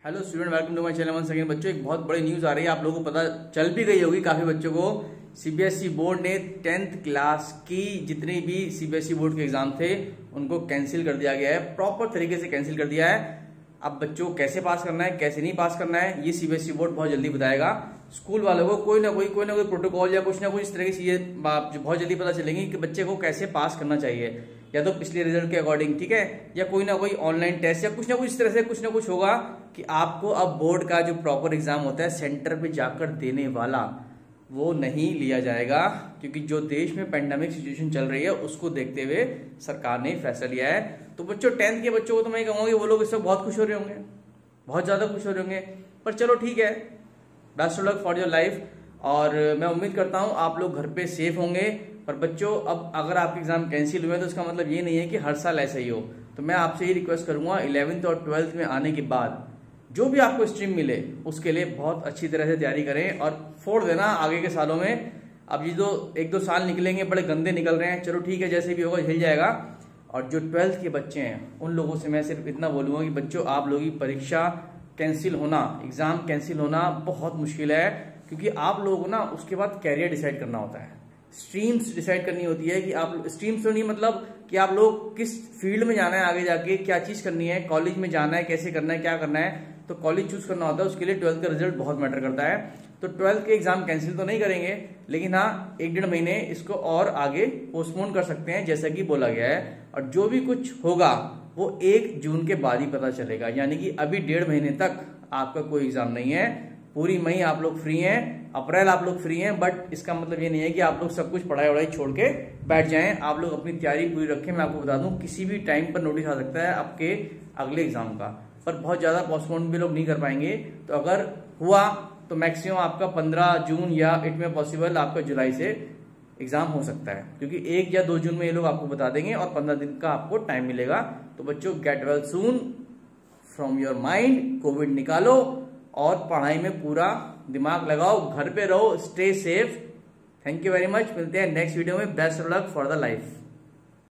Hello student, welcome to my channel one second. बच्चों, एक बहुत बड़ी न्यूज आ रही है, आप लोगों को पता चल भी गई होगी काफी बच्चों को। सीबीएसई बोर्ड ने 10th क्लास की जितनी भी सीबीएसई बोर्ड के एग्जाम थे उनको कैंसिल कर दिया गया है, प्रॉपर तरीके से कैंसिल कर दिया है। अब बच्चों को कैसे पास करना है, कैसे नहीं पास करना है, ये सीबीएसई बोर्ड बहुत जल्दी बताएगा। स्कूल वालों को कोई ना कोई प्रोटोकॉल या कुछ ना कुछ इस तरह की चीजें बहुत जल्दी पता चलेंगी कि बच्चे को कैसे पास करना चाहिए, या तो पिछले रिजल्ट के अकॉर्डिंग, ठीक है, या कोई ना कोई ऑनलाइन टेस्ट या कुछ ना कुछ इस तरह से कुछ ना कुछ होगा कि आपको अब बोर्ड का जो प्रॉपर एग्जाम होता है सेंटर पे जाकर देने वाला वो नहीं लिया जाएगा, क्योंकि जो देश में पेंडेमिक सिचुएशन चल रही है उसको देखते हुए सरकार ने फैसला लिया है। तो बच्चों, 10th के बच्चों को तो मैं कहूंगा कि वो लोग इस वक्त बहुत खुश हो रहे होंगे, बहुत ज्यादा खुश हो रहे होंगे। पर चलो ठीक है, best of luck for your life, और मैं उम्मीद करता हूं आप लोग घर पे सेफ होंगे। पर बच्चों, अब अगर आपके एग्जाम कैंसिल हुए तो उसका मतलब ये नहीं है कि हर साल ऐसा ही हो। तो मैं आपसे ये रिक्वेस्ट करूंगा 11th और 12th में आने के बाद जो भी आपको स्ट्रीम मिले उसके लिए बहुत अच्छी तरह से तैयारी करें और फोड़ देना आगे के सालों में। अब ये जो 1-2 साल निकलेंगे बड़े गंदे निकल रहे हैं, चलो ठीक है, जैसे भी होगा हिल जाएगा। और जो 12th के बच्चे हैं उन लोगों से मैं सिर्फ इतना बोलूंगा कि बच्चों, आप लोगों की परीक्षा कैंसिल होना, एग्जाम कैंसिल होना बहुत मुश्किल है, क्योंकि आप लोगों को ना उसके बाद कैरियर डिसाइड करना होता है, स्ट्रीम्स डिसाइड करनी होती है कि आप स्ट्रीम्स तो नहीं, मतलब कि आप लोग किस फील्ड में जाना है, आगे जाके क्या चीज करनी है, कॉलेज में जाना है, कैसे करना है, क्या करना है। तो कॉलेज चूज करना होता है, उसके लिए 12th का रिजल्ट बहुत मैटर करता है। तो 12th के एग्जाम कैंसिल तो नहीं करेंगे, लेकिन हाँ 1-1.5 महीने इसको और आगे पोस्टपोन कर सकते हैं जैसा कि बोला गया है। और जो भी कुछ होगा वो 1 जून के बाद ही पता चलेगा, यानी कि अभी 1.5 महीने तक आपका कोई एग्जाम नहीं है। पूरी मई आप लोग फ्री हैं, अप्रैल आप लोग फ्री हैं, बट इसका मतलब ये नहीं है कि आप लोग सब कुछ पढ़ाई वढ़ाई छोड़ के बैठ जाएं। आप लोग अपनी तैयारी पूरी रखें। मैं आपको बता दूं, किसी भी टाइम पर नोटिस आ सकता है आपके अगले एग्जाम का, पर बहुत ज्यादा पोस्टपोन भी लोग नहीं कर पाएंगे। तो अगर हुआ तो मैक्सिमम आपका 15 जून या इट में पॉसिबल आपका जुलाई से एग्जाम हो सकता है, क्योंकि 1 या 2 जून में ये लोग आपको बता देंगे और 15 दिन का आपको टाइम मिलेगा। तो बच्चों, get well soon from your mind, covid निकालो और पढ़ाई में पूरा दिमाग लगाओ, घर पे रहो, stay safe. Thank you very much, मिलते हैं नेक्स्ट वीडियो में। Best of luck for the life.